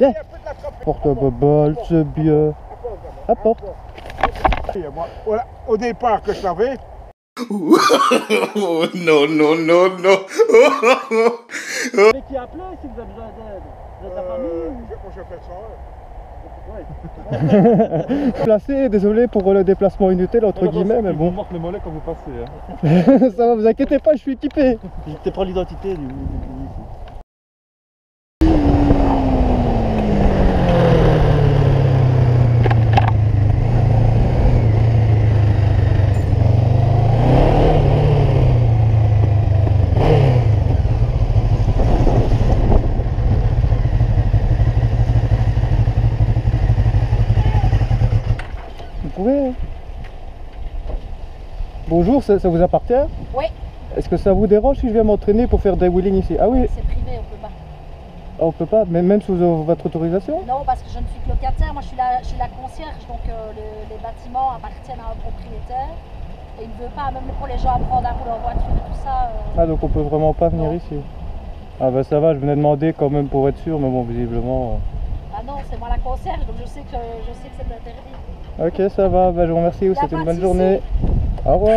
Tiens, porte un bobole, c'est bien. Apporte. Au départ que je savais. Oh, non, non, non, non. Mais qui a appelé si vous avez besoin d'aide? Vous êtes la famille? Moi je fais ça. Placé, désolé pour le déplacement inutile entre guillemets, mais bon. On marque les mollets quand vous passez. Hein. Ça va, vous inquiétez pas, je suis équipé. Je te prends l'identité du. Oui. Bonjour, ça vous appartient? Oui. Est-ce que ça vous dérange si je viens m'entraîner pour faire des wheelings ici? Ah oui. C'est privé, on peut pas. Ah, on peut pas, même sous votre autorisation? Non, parce que je ne suis que locataire. Moi, je suis la concierge, donc les bâtiments appartiennent à un propriétaire. Et il ne veut pas, même pour les gens à prendre à rouler en voiture et tout ça. Ah, donc on peut vraiment pas venir non. ici? Ah bah ça va, je venais demander quand même pour être sûr, mais bon, visiblement... Ah non, c'est moi la concierge, donc je sais que c'est interdit. Ok, ça va, bah, je vous remercie, vous souhaitez une bonne souci. journée. Au revoir.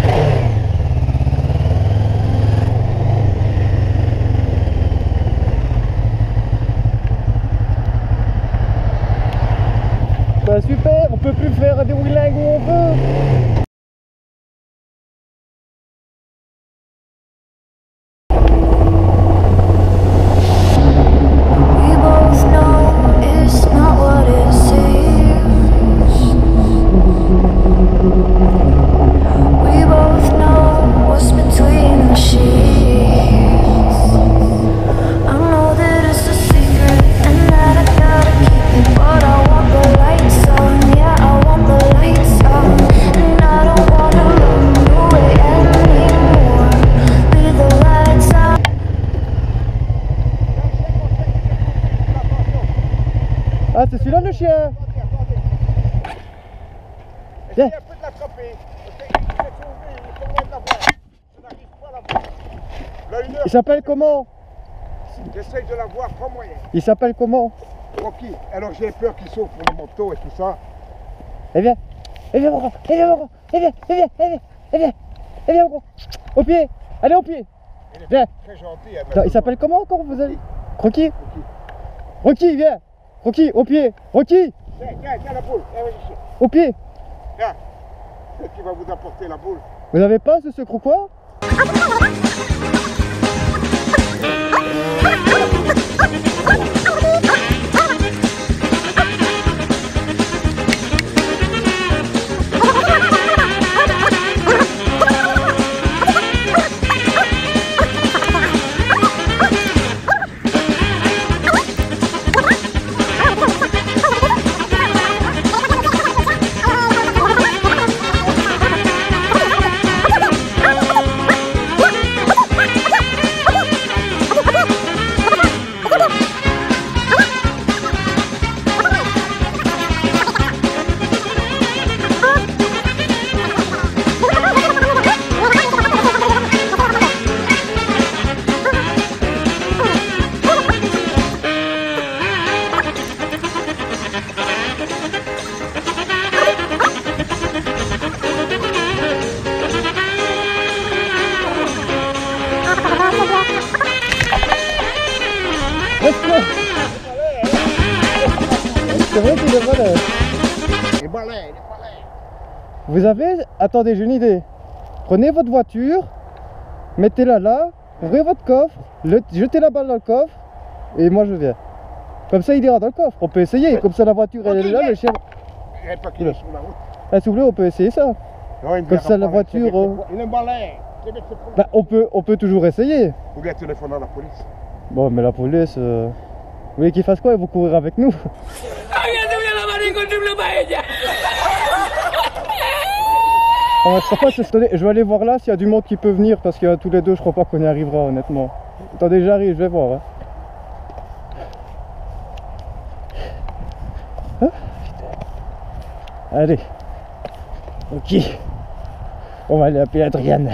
Bah super, on peut plus faire des wheelings où on veut. We both know it's not what it seems. We both know what's between the sheets. I know that it's a secret and that I gotta keep it, but I want the lights on, yeah, I want the lights on, and I don't wanna run away anymore. Leave the lights on. Ah, c'est celui-là le chien. Viens. Essayez un peu de l'attraper. Parce qu'il s'est sauvé, il est loin de la voir. Je n'arrive pas à la voir. Là, une heure, Il s'appelle comment? j'essaye de la voir, pas moyen. Il s'appelle comment? Rocky. Alors j'ai peur qu'il sauve pour le manteau et tout ça. Eh bien, mon grand, eh bien, mon grand, eh bien, mon grand. Au pied, allez au pied. Il est Viens. très gentil. Hein, Attends, il s'appelle comment encore vous avez? Rocky. Rocky, viens. Rocky, au pied. Rocky, Tiens la boule. Viens ici. au pied. Tiens. Qui va vous apporter la boule? Vous n'avez pas ce croquois? C'est vrai qu'il est malin. Il est malin. Vous avez... Attendez, j'ai une idée. Prenez votre voiture, mettez-la là, ouvrez votre coffre, jetez la balle dans le coffre, et moi je viens. Comme ça il ira dans le coffre, on peut essayer, comme ça la voiture elle est là, le chien... Il n'est pas qu'il est sur la route. Ah, s'il vous plaît, on peut essayer ça. Non, il ne Comme verra ça la pas, voiture... Il est malin. Bah, on peut toujours essayer. Vous voulez téléphoner à la police? Bon, mais la police... Vous voulez qu'ils fassent quoi? Ils vont courir avec nous. Ah, je crois pas, je vais aller voir là s'il y a du monde qui peut venir, parce que tous les deux je crois pas qu'on y arrivera honnêtement. Attendez, j'arrive, je vais voir. Hein. Ah, putain. Allez. Ok. On va aller appeler Adriane.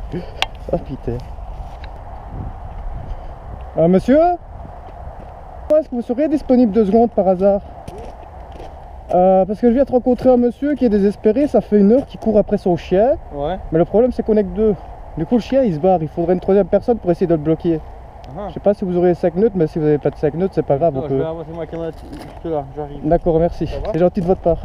Oh putain. Ah, monsieur? Est-ce que vous seriez disponible 2 secondes par hasard? Parce que je viens de rencontrer un monsieur qui est désespéré, ça fait 1 heure qu'il court après son chien. Ouais. Mais le problème c'est qu'on est que 2. Du coup le chien il se barre, il faudrait une 3e personne pour essayer de le bloquer. Je sais pas si vous aurez 5 minutes, mais si vous n'avez pas de 5 minutes c'est pas grave. Non, On je vais peut... avancer ma caméra juste là, j'arrive. D'accord, merci. C'est gentil de votre part.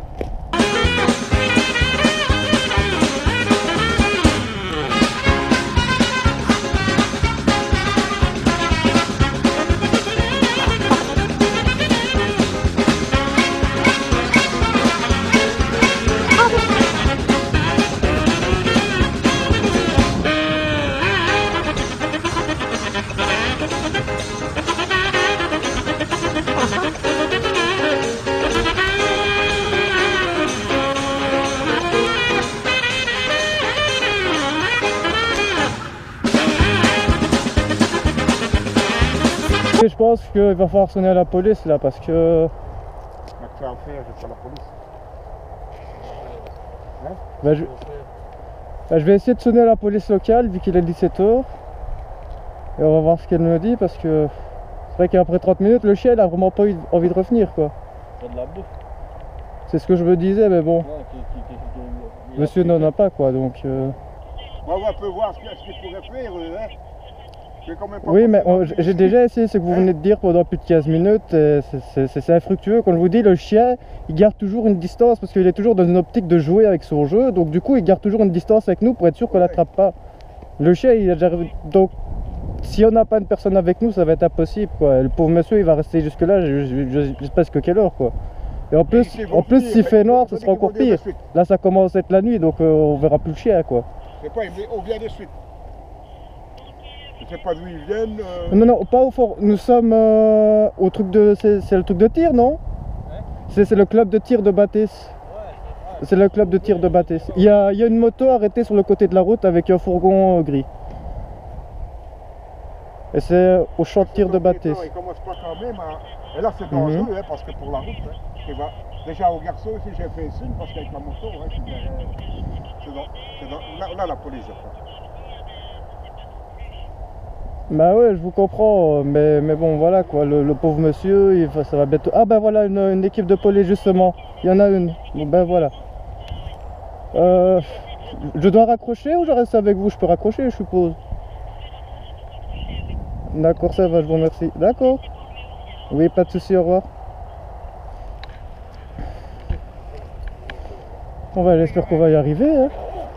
Et je pense qu'il va falloir sonner à la police là parce que Mais que tu as à faire, je suis à la police. je vais essayer de sonner à la police locale vu qu'il est 17 h. Et on va voir ce qu'elle me dit parce que c'est vrai qu'après 30 minutes le chien il a vraiment pas eu envie de revenir quoi. C'est de la bouffe. C'est ce que je me disais mais bon, Ouais, monsieur n'en a pas quoi donc... Moi, on peut voir ce qu'il pourrait faire. Hein. Je vais quand même pas Oui mais penser j'ai déjà essayé ce que vous venez de dire pendant plus de 15 minutes et c'est infructueux. Comme je vous dis, le chien il garde toujours une distance parce qu'il est toujours dans une optique de jouer avec son jeu, donc du coup il garde toujours une distance avec nous pour être sûr qu'on l'attrape pas. Le chien il a déjà... Donc si on n'a pas une personne avec nous ça va être impossible quoi. Le pauvre monsieur il va rester jusque là, je sais pas jusqu'à quelle heure quoi. Et en plus s'il fait noir ce sera encore pire. Là ça commence à être la nuit donc on verra plus le chien quoi. C'est pas, on vient de suite. Je sais pas d'où ils viennent. Non, pas au fort. Nous sommes au truc de... C'est le truc de tir, non? C'est le club de tir de Bâtisse. C'est le club de tir de Bâtisse. Il y a une moto arrêtée sur le côté de la route avec un fourgon gris. Et c'est au champ de tir de Bâtisse. Il commence pas quand même à... Et là c'est dangereux hein, parce que pour la route, hein, déjà au garçon aussi j'ai fait signe parce qu'avec la moto, hein, là la police je crois. Bah ouais, je vous comprends, mais bon voilà quoi, le pauvre monsieur, ça va bientôt... Ah bah voilà une équipe de police justement, il y en a une, bon ben voilà. Je dois raccrocher ou je reste avec vous? Je peux raccrocher je suppose. D'accord, ça va, je vous remercie. D'accord. Oui, pas de souci, au revoir. J'espère qu'on va y arriver hein.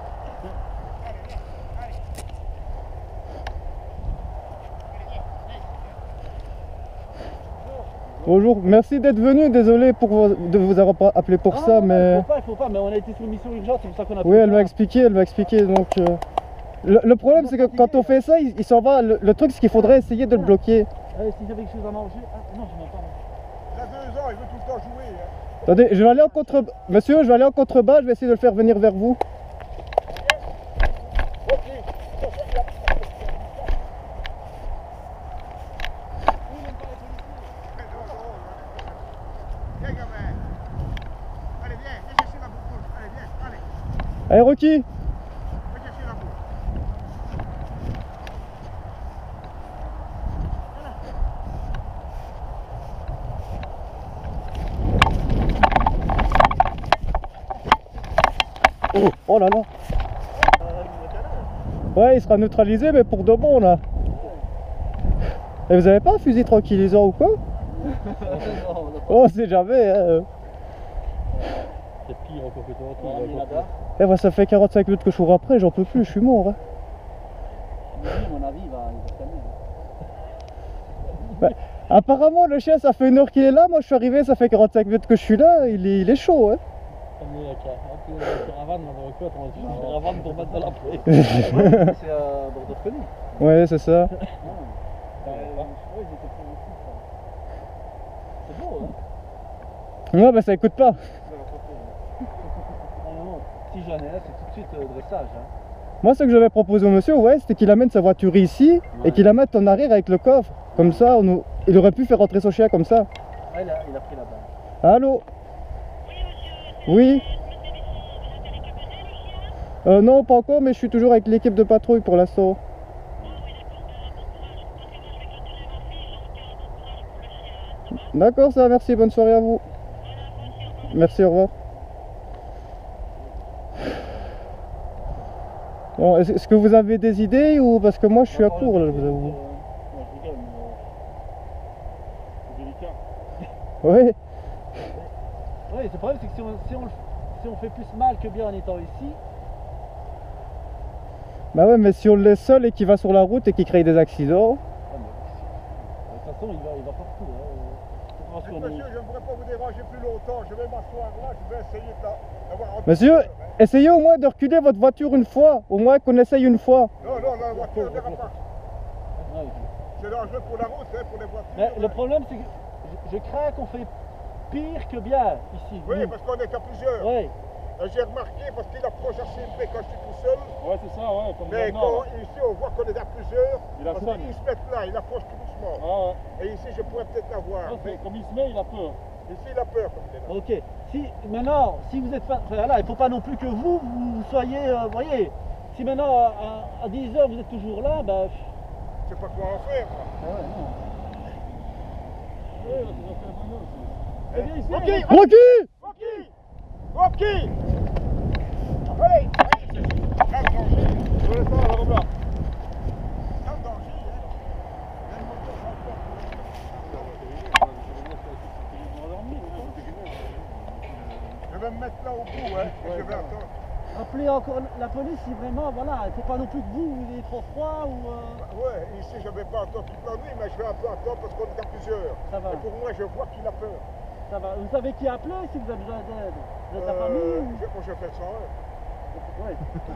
Bonjour, merci d'être venu, désolé de vous avoir appelé pour ça, mais... Il faut pas, mais on a été sous mission urgente, c'est pour ça qu'on a... Oui, elle m'a expliqué, donc... Le problème c'est que quand on fait ça, il s'en va, le truc c'est qu'il faudrait essayer de le bloquer. Si j'avais quelque chose à manger... Ah non, je n'ai pas. Il a 2 ans, il veut tout le temps jouer. Hein. Attendez, je vais aller en contrebas, monsieur, je vais aller en contrebas, je vais essayer de le faire venir vers vous. Viens gamin. Allez viens chercher la boucle. Allez viens, allez. Allez Rocky. Va chercher la boucle. Oh là là. Ouais, il sera neutralisé, mais pour de bon là. Et vous avez pas un fusil tranquillisant ou quoi? Oh, c'est jamais hein. C'est pire encore que toi. Eh bah ça fait 45 minutes que je cours après, j'en peux plus, je suis mort hein. À mon avis, il va calmer. Bah, apparemment le chien ça fait 1 heure qu'il est là, moi je suis arrivé, ça fait 45 minutes que je suis là, il est chaud hein. On est à caravane, on va quoi? On va caravane pour mettre de la pluie. C'est d'Ordre-Connu. Ouais, c'est ça. C'est beau, hein? Ouais, bah ça écoute pas. Si j'en ai un, c'est tout de suite dressage. Hein. Moi, ce que j'avais proposé au monsieur, ouais, c'était qu'il amène sa voiture ici et qu'il la mette en arrière avec le coffre. Comme ça, il aurait pu faire rentrer son chien comme ça. Ah, il a pris la balle. Allô? Oui? Non, pas encore, mais je suis toujours avec l'équipe de patrouille pour l'instant. D'accord, ça va, merci, bonne soirée à vous. Merci, au revoir. Bon, est-ce que vous avez des idées ou parce que moi je suis à court là, je vous avoue. Non, je rigole, mais c'est délicat. Oui. Oui, le problème c'est que si on fait plus mal que bien en étant ici, Bah ouais, mais si on le laisse seul et qu'il va sur la route et qu'il crée des accidents. de toute façon il va partout. Hein. Monsieur, je ne voudrais pas vous déranger plus longtemps. Je vais m'asseoir là, je vais essayer d'avoir un Monsieur, peu de- essayez au moins de reculer votre voiture une fois, au moins qu'on essaye une fois. Non, la voiture ne verra pas. Ouais. C'est dangereux pour la route, hein, pour les voitures. Mais le hein. problème c'est que je crains qu'on fait pire que bien ici. Oui, nous. parce qu'on est qu'à plusieurs. Ouais. J'ai remarqué parce qu'il approche assez épais quand je suis tout seul. Ouais, c'est ça, ouais, comme Mais maintenant. quand ici on voit qu'on est à plusieurs, Il a parce soin. qu'il se met là, il approche tout doucement. Ah ouais. Et ici je pourrais peut-être l'avoir. Ah, Mais comme il se met, il a peur. ici il a peur comme il est là. Ok. Si maintenant, si vous êtes pas, enfin, là, il faut pas non plus que vous soyez, voyez. Si maintenant à 10 h vous êtes toujours là, bah. Je sais pas quoi en faire. moi. Ah ouais, non. Ouais, là, ça doit faire un bonheur, ça. Eh bien, ici, Rocky, Rocky! Rocky, allez, c'est un danger. Ouais, ça, là, regarde. Un danger, hein. Je vais me mettre là au bout, hein. Et je vais attendre. Appelez encore la police si vraiment, voilà, il faut pas non plus que vous ayez trop froid ou. Ouais, ici je vais pas attendre toute la nuit, mais je vais un peu attendre parce qu'on est à plusieurs. Ça va. Et pour moi, je vois qu'il a peur. Ça va. Vous savez qui appeler si vous avez besoin d'aide? Vous êtes la famille ou... Moi, je fais ça. Ouais.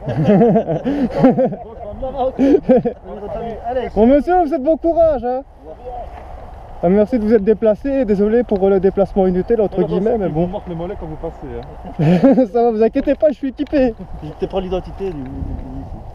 Bon, Ça va, ok. Votre famille. Allez. Bon monsieur, vous êtes bon courage hein. Ah, merci de vous être déplacé, désolé pour le déplacement inutile entre guillemets, mais Il vous bon. manque le mollet quand vous passez. Hein. Ça va, vous inquiétez pas, je suis équipé. J'étais pas l'identité du.